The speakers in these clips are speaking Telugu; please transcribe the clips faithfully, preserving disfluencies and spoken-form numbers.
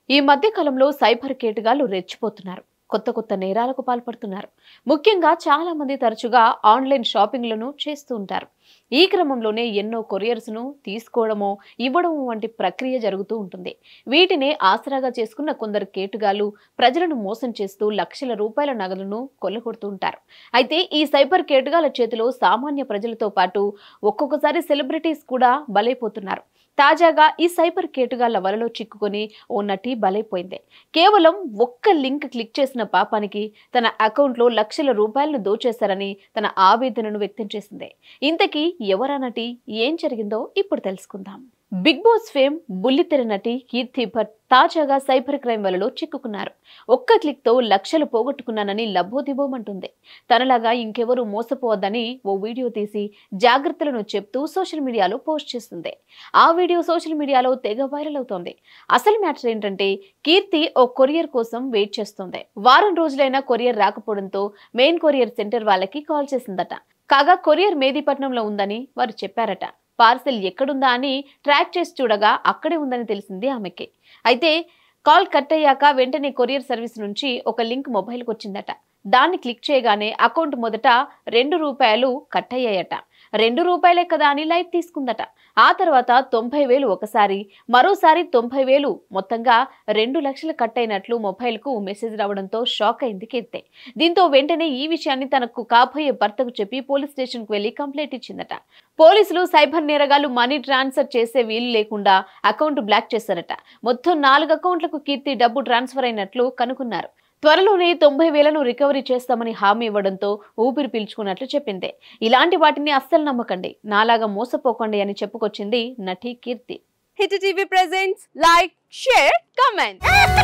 ఈ మధ్య కాలంలో సైబర్ కేటగాళ్లు రెచ్చిపోతున్నారు. కొత్త కొత్త నేరాలకు పాల్పడుతున్నారు. ముఖ్యంగా చాలా మంది తరచుగా ఆన్లైన్ షాపింగ్లను చేస్తూ ఉంటారు. ఈ క్రమంలోనే ఎన్నో కొరియర్స్ ను తీసుకోవడమో ఇవ్వడమో వంటి ప్రక్రియ జరుగుతూ ఉంటుంది. వీటిని ఆసరాగా చేసుకున్న కొందరు కేటుగాళ్లు ప్రజలను మోసం చేస్తూ లక్షల రూపాయల నగదును కొల్లగొడుతూ ఉంటారు. అయితే ఈ సైబర్ కేటుగాళ్ల చేతిలో సామాన్య ప్రజలతో పాటు ఒక్కొక్కసారి సెలబ్రిటీస్ కూడా బలైపోతున్నారు. తాజాగా ఈ సైబర్ కేటుగాళ్ల వలలో చిక్కుకొని ఓ నటి బలైపోయింది. కేవలం ఒక్క లింక్ క్లిక్ చేసిన పాపానికి తన అకౌంట్లో లక్షల రూపాయలను దోచేశారని తన ఆవేదనను వ్యక్తం చేసింది. ఇంతకీ ఎవరా నటి, ఏం జరిగిందో ఇప్పుడు తెలుసుకుందాం. బిగ్ బాస్ ఫేమ్ బుల్లితెర నటి కీర్తి భట్ తాజాగా సైబర్ క్రైమ్ వలలో చిక్కుకున్నారు. ఒక్క క్లిక్ తో లక్షలు పోగొట్టుకున్నానని లబ్బోదిబోమంటుంది. తనలాగా ఇంకెవరూ మోసపోవద్దని ఓ వీడియో తీసి జాగ్రత్తలను చెప్తూ సోషల్ మీడియాలో పోస్ట్ చేస్తుంది. ఆ వీడియో సోషల్ మీడియాలో తెగ వైరల్ అవుతోంది. అసలు మ్యాటర్ ఏంటంటే, కీర్తి ఓ కొరియర్ కోసం వెయిట్ చేస్తుంది. వారం రోజులైనా కొరియర్ రాకపోవడంతో మెయిన్ కొరియర్ సెంటర్ వాళ్ళకి కాల్ చేసిందట. కాగా కొరియర్ మేదీపట్నంలో ఉందని వారు చెప్పారట. పార్సెల్ ఎక్కడుందా అని ట్రాక్ చేసి చూడగా అక్కడే ఉందని తెలిసింది ఆమెకి. అయితే కాల్ కట్ అయ్యాక వెంటనే కొరియర్ సర్వీస్ నుంచి ఒక లింక్ మొబైల్కి వచ్చిందట. దాన్ని క్లిక్ చేయగానే అకౌంట్ మొదట రెండు రూపాయలు కట్ అయ్యాయట. రెండు రూపాయలే కదా అని లైట్ తీసుకుందట. ఆ తర్వాత తొంభై వేలు ఒకసారి, మరోసారి తొంభై వేలు, మొత్తంగా రెండు లక్షలు కట్ అయినట్లు మొబైల్ కు మెసేజ్ రావడంతో షాక్ అయింది కీర్తి. దీంతో వెంటనే ఈ విషయాన్ని తనకు కాబోయే భర్తకు చెప్పి పోలీస్ స్టేషన్ కు వెళ్లి కంప్లైంట్ ఇచ్చిందట. పోలీసులు సైబర్ నేరగాళ్లు మనీ ట్రాన్స్ఫర్ చేసే వీలు లేకుండా అకౌంట్ బ్లాక్ చేశారట. మొత్తం నాలుగు అకౌంట్లకు కీర్తి డబ్బు ట్రాన్స్ఫర్ అయినట్లు కనుగొన్నారు. త్వరలోనే తొంభై వేలను రికవరీ చేస్తామని హామీ ఇవ్వడంతో ఊపిరి పీల్చుకున్నట్లు చెప్పింది. ఇలాంటి వాటిని అస్సలు నమ్మకండి, నాలాగా మోసపోకండి అని చెప్పుకొచ్చింది నటి Keerthi. Hit TV presents like, share, comment.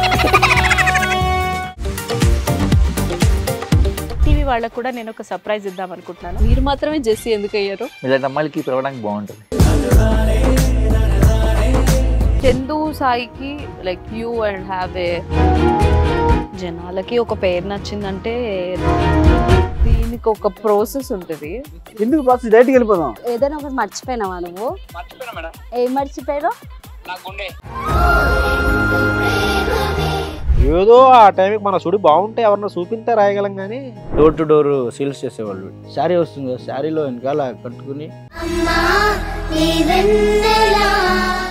TV వాళ్ళకు కూడా నేను ఒక సర్ప్రైజ్ ఇద్దాం అనుకుంటున్నాను. మీరు మాత్రమే జెస్సీ ఎందుకు అయ్యారు? ఇలాంటి అమ్మాయిలకి పిలవడానికి బాగుంటుంది. చందు సాయికి like you and have a జనాలకి ఒక పేరు నచ్చిందంటే దీనికి ఒక ప్రాసెస్ ఉంటుంది. ఎందుకు ప్రాసెస్? డైరెక్ట్‌గా వెళ్ళిపోదాం. ఏదైనా ఒకటి మర్చిపోయినావా నువ్వు? మర్చిపోయినా మేడం. ఏం మర్చిపోయావు? నా గుండె. ఏదో ఆ టైంకి మన సుడి బాగుంటే ఎవరన్నా చూపింతే రాయగలం కానీ డోర్ టు డోర్ సేల్స్ చేసేవాళ్ళు. శారీ వస్తుంది, శారీలో వెనకాల కట్టుకుని